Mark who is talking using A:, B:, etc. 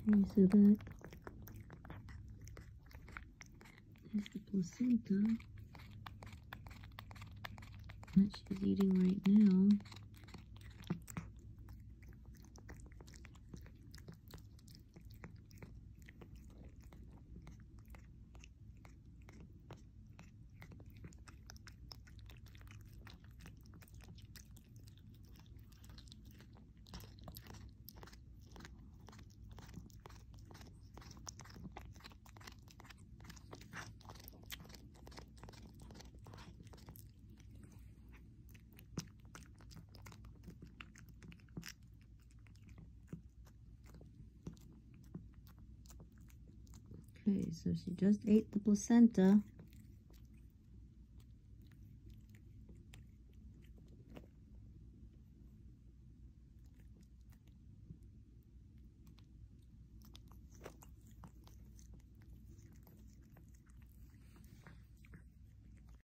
A: Okay, so that is the placenta that she's eating right now. Okay, so she just ate the placenta.